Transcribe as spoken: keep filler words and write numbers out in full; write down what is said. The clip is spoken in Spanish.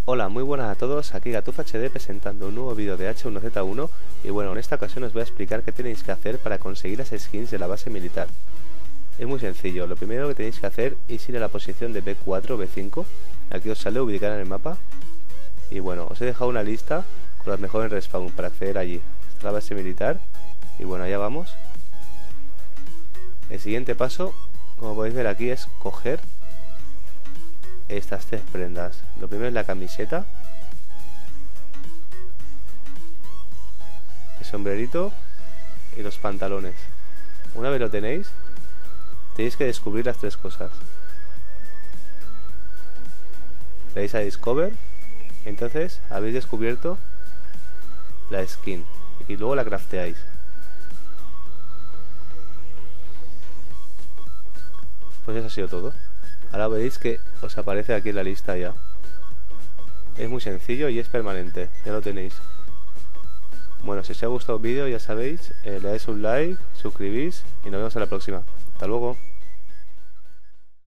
Hola, muy buenas a todos, aquí Gatuf H D presentando un nuevo vídeo de H uno Z uno y bueno, en esta ocasión os voy a explicar qué tenéis que hacer para conseguir las skins de la base militar. Es muy sencillo, lo primero que tenéis que hacer es ir a la posición de B cuatro, B cinco, aquí os sale ubicada en el mapa y bueno, os he dejado una lista con las mejores respawn para acceder allí. Esta es la base militar y bueno, allá vamos. El siguiente paso, como podéis ver aquí, es coger estas tres prendas. Lo primero es la camiseta, el sombrerito y los pantalones. Una vez lo tenéis, tenéis que descubrir las tres cosas. Le dais a Discover, entonces habéis descubierto la skin y luego la crafteáis. Pues eso ha sido todo. Ahora veréis que os aparece aquí en la lista ya. Es muy sencillo y es permanente, ya lo tenéis. Bueno, si os ha gustado el vídeo ya sabéis, eh, le dais un like, suscribís y nos vemos en la próxima. Hasta luego.